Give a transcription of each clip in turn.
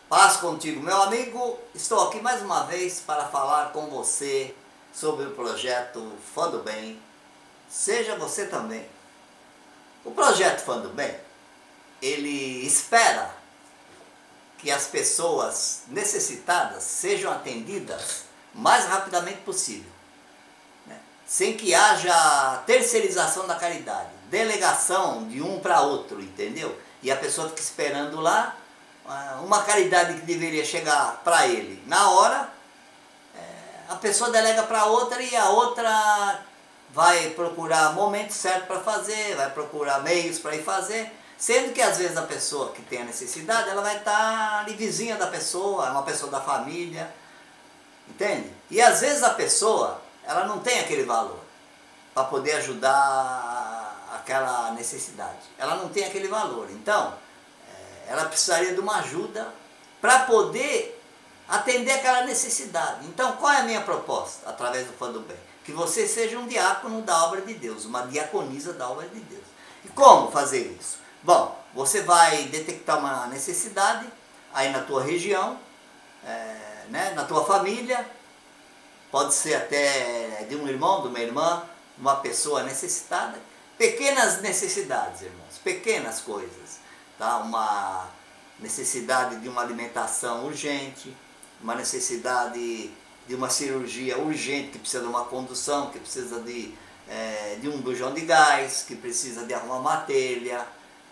Paz contigo, meu amigo. Estou aqui mais uma vez para falar com você sobre o projeto Fã do Bem. Seja você também. O projeto Fã do Bem, ele espera que as pessoas necessitadas sejam atendidas o mais rapidamente possível, né? Sem que haja terceirização da caridade, delegação de um para outro, entendeu? E a pessoa fica esperando lá uma caridade que deveria chegar para ele na hora, a pessoa delega para outra e a outra vai procurar momento certo para fazer, vai procurar meios para ir fazer, sendo que às vezes a pessoa que tem a necessidade, ela vai estar ali vizinha da pessoa, é uma pessoa da família, entende? E às vezes a pessoa, ela não tem aquele valor para poder ajudar aquela necessidade, ela não tem aquele valor, então ela precisaria de uma ajuda para poder atender aquela necessidade. Então, qual é a minha proposta através do Fã do Bem? Que você seja um diácono da obra de Deus, uma diaconisa da obra de Deus. E como fazer isso? Bom, você vai detectar uma necessidade aí na tua região, né, na tua família, pode ser até de um irmão, de uma irmã, uma pessoa necessitada. Pequenas necessidades, irmãos, pequenas coisas. Tá? Uma necessidade de uma alimentação urgente, uma necessidade de uma cirurgia urgente que precisa de uma condução, que precisa de um bujão de gás, que precisa de arrumar uma telha,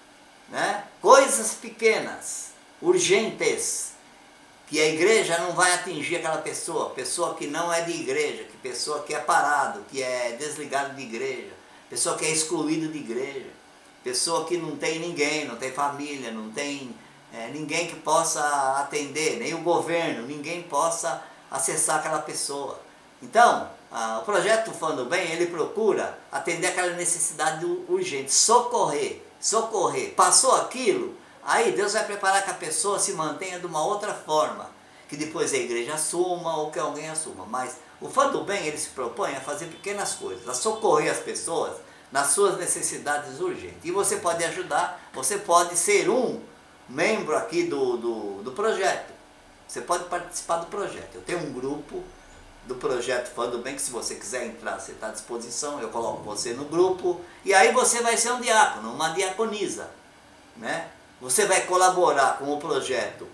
né? Coisas pequenas, urgentes, que a igreja não vai atingir aquela pessoa, pessoa que não é de igreja, que pessoa que é parado, que é desligado de igreja, pessoa que é excluído de igreja, pessoa que não tem ninguém, não tem família, não tem ninguém que possa atender, nem o governo, ninguém possa acessar aquela pessoa. Então, o projeto Fã do Bem, ele procura atender aquela necessidade urgente, socorrer. Passou aquilo, aí Deus vai preparar que a pessoa se mantenha de uma outra forma, que depois a igreja assuma ou que alguém assuma. Mas o Fã do Bem, ele se propõe a fazer pequenas coisas, a socorrer as pessoas nas suas necessidades urgentes. E você pode ajudar, você pode ser um membro aqui do projeto. Você pode participar do projeto. Eu tenho um grupo do projeto Fã do Bem, que se você quiser entrar, você está à disposição, eu coloco você no grupo, e aí você vai ser um diácono, uma diaconisa, né? Você vai colaborar com o projeto,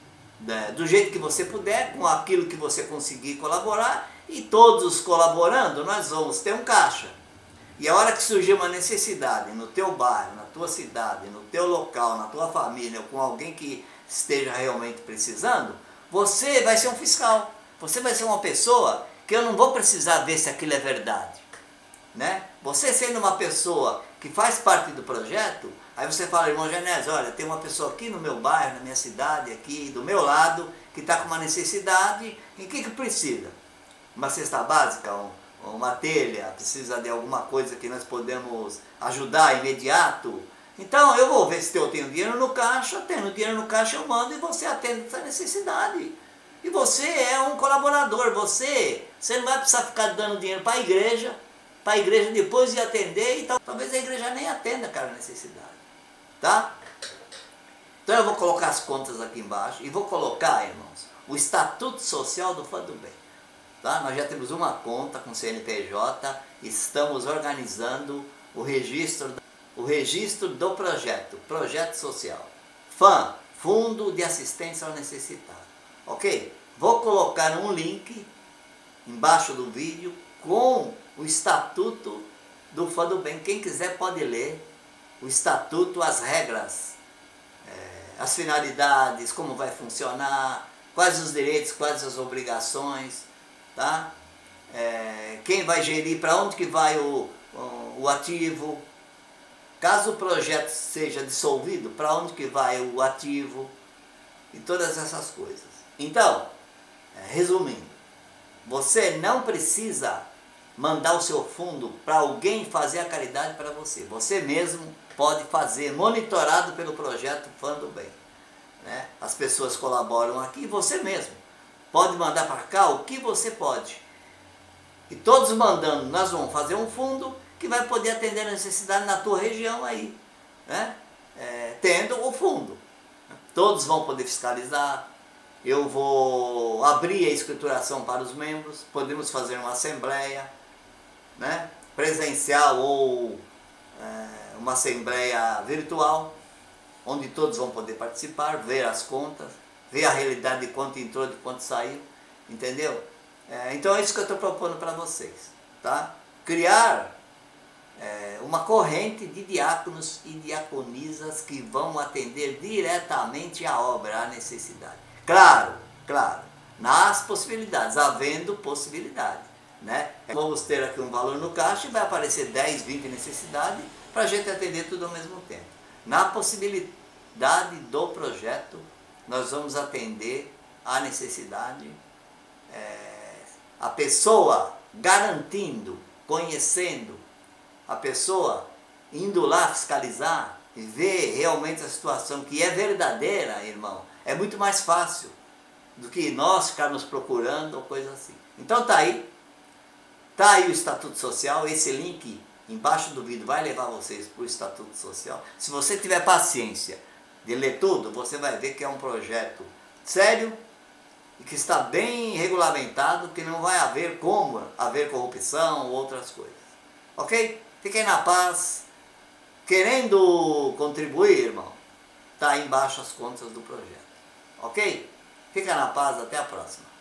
né, do jeito que você puder, com aquilo que você conseguir colaborar, e todos colaborando, nós vamos ter um caixa. E a hora que surgir uma necessidade no teu bairro, na tua cidade, no teu local, na tua família, ou com alguém que esteja realmente precisando, você vai ser um fiscal. Você vai ser uma pessoa que eu não vou precisar ver se aquilo é verdade, né? Você sendo uma pessoa que faz parte do projeto, aí você fala, irmão Genésio, olha, tem uma pessoa aqui no meu bairro, na minha cidade, aqui do meu lado, que está com uma necessidade, e o que precisa? Uma cesta básica, uma telha, precisa de alguma coisa que nós podemos ajudar imediato. Então eu vou ver se eu tenho dinheiro no caixa, tendo dinheiro no caixa eu mando e você atende essa necessidade. E você é um colaborador, você não vai precisar ficar dando dinheiro para a igreja depois ir atender e talvez a igreja nem atenda aquela necessidade, tá? Então eu vou colocar as contas aqui embaixo e vou colocar, irmãos, o Estatuto Social do Fã do Bem. Tá? Nós já temos uma conta com CNPJ, estamos organizando o registro do projeto social. FAM, Fundo de Assistência ao Necessitado. Ok? Vou colocar um link embaixo do vídeo com o Estatuto do Fã do Bem. Quem quiser pode ler o Estatuto, as regras, as finalidades, como vai funcionar, quais os direitos, quais as obrigações, tá? Quem vai gerir, para onde que vai o ativo, caso o projeto seja dissolvido, para onde que vai o ativo e todas essas coisas. Então, resumindo, você não precisa mandar o seu fundo para alguém fazer a caridade para você. Você mesmo pode fazer, monitorado pelo projeto Fã do Bem, né? As pessoas colaboram aqui, você mesmo pode mandar para cá o que você pode. E todos mandando, nós vamos fazer um fundo que vai poder atender a necessidade na tua região aí, né? Tendo o fundo. Todos vão poder fiscalizar, eu vou abrir a escrituração para os membros, podemos fazer uma assembleia, né, presencial ou uma assembleia virtual, onde todos vão poder participar, ver as contas, ver a realidade de quanto entrou, de quanto saiu, entendeu? Então é isso que eu estou propondo para vocês, tá? Criar uma corrente de diáconos e diaconisas que vão atender diretamente à obra, à necessidade. Claro, nas possibilidades, havendo possibilidade, né? Vamos ter aqui um valor no caixa e vai aparecer 10, 20 necessidades para a gente atender tudo ao mesmo tempo. Na possibilidade do projeto, nós vamos atender à necessidade, a pessoa garantindo, conhecendo, a pessoa indo lá fiscalizar e ver realmente a situação que é verdadeira, irmão, é muito mais fácil do que nós ficarmos procurando ou coisa assim. Então tá aí o Estatuto Social, esse link embaixo do vídeo vai levar vocês para o Estatuto Social. Se você tiver paciência de ler tudo, você vai ver que é um projeto sério e que está bem regulamentado, que não vai haver como haver corrupção ou outras coisas. Ok? Fiquem na paz. Querendo contribuir, irmão, está aí embaixo as contas do projeto. Ok? Fica na paz, até a próxima.